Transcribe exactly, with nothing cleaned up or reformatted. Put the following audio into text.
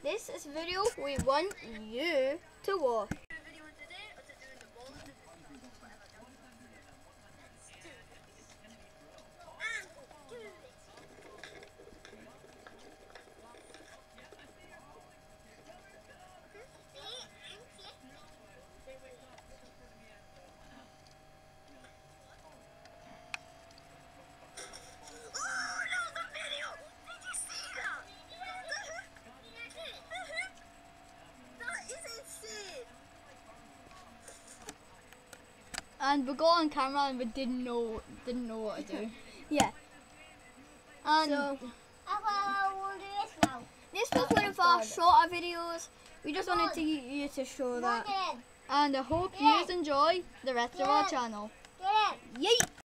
This is a video we want you to watch. And we got on camera and we didn't know didn't know what to do. Yeah. And So, I will do this now. This was one of our shorter videos. We just wanted to you to show that. And I hope you enjoy the rest of our channel. Get it. Yeet!